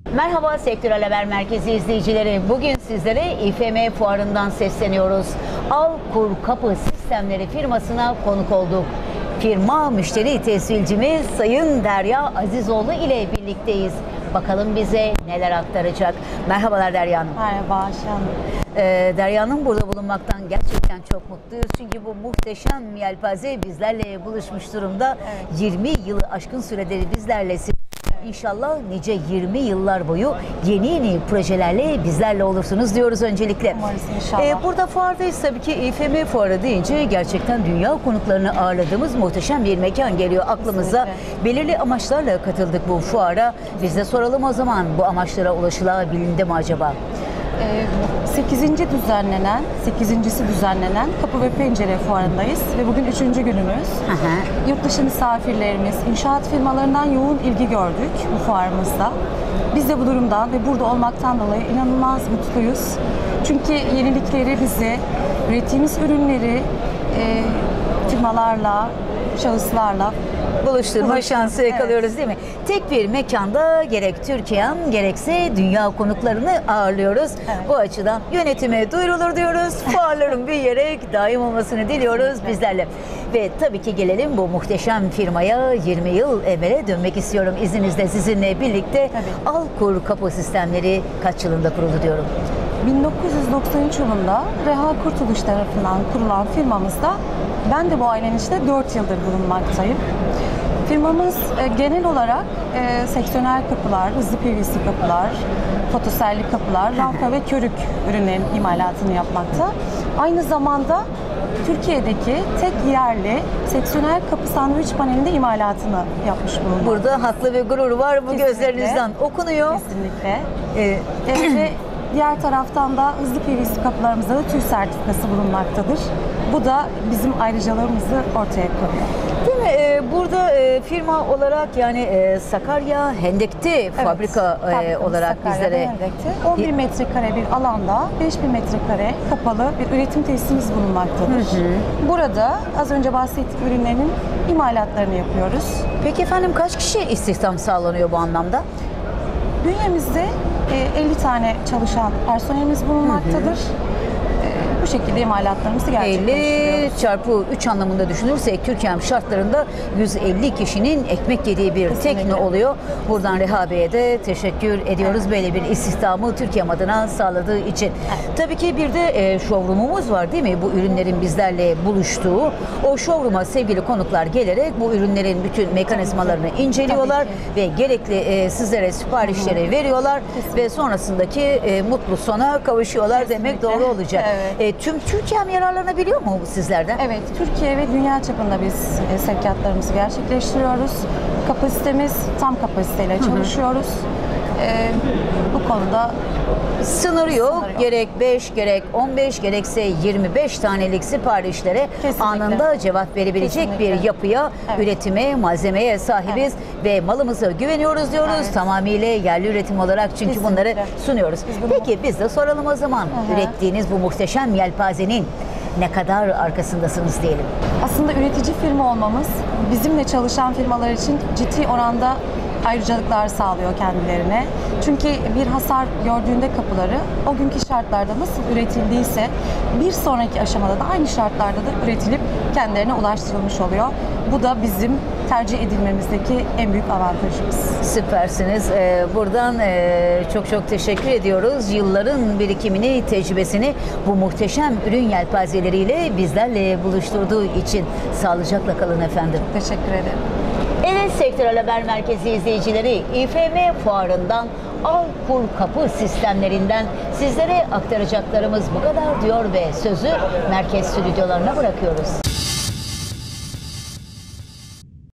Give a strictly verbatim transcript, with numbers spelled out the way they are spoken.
Merhaba Sektörel Haber Merkezi izleyicileri. Bugün sizlere İ F M fuarından sesleniyoruz. Alkur Kapı Sistemleri firmasına konuk olduk. Firma müşteri tescilcimiz Sayın Derya Azizoğlu ile birlikteyiz. Bakalım bize neler aktaracak. Merhabalar Derya Hanım. Merhaba Ayşe Hanım. Ee, Derya Hanım burada bulunmaktan gerçekten çok mutluyuz. Çünkü bu muhteşem yelpaze bizlerle buluşmuş durumda. Evet. yirmi yılı aşkın süredir bizlerle. İnşallah nice yirmi yıllar boyu yeni yeni projelerle bizlerle olursunuz diyoruz öncelikle. Umarız inşallah. Ee, burada fuardayız tabii ki. İ F M fuarı deyince gerçekten dünya konuklarını ağırladığımız muhteşem bir mekan geliyor aklımıza. Kesinlikle. Belirli amaçlarla katıldık bu fuara. Biz de soralım o zaman, bu amaçlara ulaşılabildi mi acaba? sekizinci düzenlenen, sekizincisi düzenlenen Kapı ve Pencere Fuarı'ndayız ve bugün üçüncü günümüz. Hı hı. Yurt dışı misafirlerimiz, inşaat firmalarından yoğun ilgi gördük bu fuarımızda. Biz de bu durumdan ve burada olmaktan dolayı inanılmaz mutluyuz. Çünkü yenilikleri bize, ürettiğimiz ürünleri e, firmalarla, şahıslarla buluşturma Buluşturma, şansı evet. yakalıyoruz değil mi? Tek bir mekanda gerek Türkiye'm gerekse dünya konuklarını ağırlıyoruz. Evet. Bu açıdan yönetime duyurulur diyoruz. Fuarların büyüyerek daim olmasını diliyoruz bizlerle. Ve tabii ki gelelim bu muhteşem firmaya. yirmi yıl evvele dönmek istiyorum izninizle sizinle birlikte. Tabii. Alkur Kapı Sistemleri kaç yılında kuruldu diyorum? bin dokuz yüz doksan üç yılında Reha Kurtuluş tarafından kurulan firmamızda ben de bu ailenin içinde dört yıldır bulunmaktayım. Firmamız e, genel olarak e, seksiyonel kapılar, hızlı P V C kapılar, fotoselli kapılar, rampa ve körük ürünlerin imalatını yapmakta. Aynı zamanda Türkiye'deki tek yerli seksiyonel kapı sandviç panelinde imalatını yapmış bulunmakta. Burada haklı ve gurur var. Bu Kesinlikle. gözlerinizden okunuyor. Kesinlikle. Ee, E, ve diğer taraftan da hızlı P V C kapılarımızda da TÜV sertifikası bulunmaktadır. Bu da bizim ayrıcalığımızı ortaya koyuyor. Değil mi? Ee, burada e, firma olarak yani e, Sakarya Hendek'te fabrika e, fabrikamız olarak Sakarya'da bizlere Hendek'te on bir metrekare bir alanda beş bin metrekare kapalı bir üretim tesisimiz bulunmaktadır. Hı hı. Burada az önce bahsettiğim ürünlerin imalatlarını yapıyoruz. Peki efendim kaç kişi istihdam sağlanıyor bu anlamda? Bünyemizde e, elli tane çalışan personelimiz bulunmaktadır. E, Bu şekilde imalatlarımızı gerçekleştiriyoruz. elli çarpı üç anlamında düşünürsek Türkiye şartlarında yüz elli kişinin ekmek yediği bir Kesinlikle. tekne oluyor. Buradan Reha Bey'e de teşekkür ediyoruz. Evet. Böyle bir istihdamı Türkiye adına sağladığı için. Evet. Tabii ki bir de e, showroom'umuz var değil mi? Bu ürünlerin bizlerle buluştuğu. O showroom'a sevgili konuklar gelerek bu ürünlerin bütün mekanizmalarını inceliyorlar ve gerekli e, sizlere siparişleri Hı-hı. veriyorlar Kesinlikle. ve sonrasındaki e, mutlu sona kavuşuyorlar Kesinlikle. demek doğru olacak. Evet. E, tüm Türkiye yararlanabiliyor mu sizlerden? Evet, Türkiye ve dünya çapında biz e, sevkiyatlarımızı gerçekleştiriyoruz. Kapasitemiz tam kapasiteyle çalışıyoruz. E, bu konuda Sınır yok. Sınır yok. Gerek beş, gerek on beş, gerekse yirmi beş tanelik siparişlere Kesinlikle. anında cevap verebilecek Kesinlikle. bir yapıya, Evet. üretime, malzemeye sahibiz ve malımıza güveniyoruz diyoruz. Evet. Tamamıyla yerli üretim olarak çünkü Kesinlikle. bunları sunuyoruz. Biz bunu- Peki biz de soralım o zaman. Hı hı. Ürettiğiniz bu muhteşem yelpazenin ne kadar arkasındasınız diyelim. aslında üretici firma olmamız bizimle çalışan firmalar için ciddi oranda ayrıcalıklar sağlıyor kendilerine. Çünkü bir hasar gördüğünde kapıları o günkü şartlarda nasıl üretildiyse bir sonraki aşamada da aynı şartlarda da üretilip kendilerine ulaştırılmış oluyor. Bu da bizim tercih edilmemizdeki en büyük avantajımız. Süpersiniz. Ee, buradan e, çok çok teşekkür ediyoruz. Yılların birikimini, tecrübesini bu muhteşem ürün yelpazeleriyle bizlerle buluşturduğu için sağlıcakla kalın efendim. Teşekkür ederim. Evet Sektörel Haber Merkezi izleyicileri, İ F M fuarından Alkur Kapı Sistemlerinden sizlere aktaracaklarımız bu kadar diyor ve sözü merkez stüdyolarına bırakıyoruz.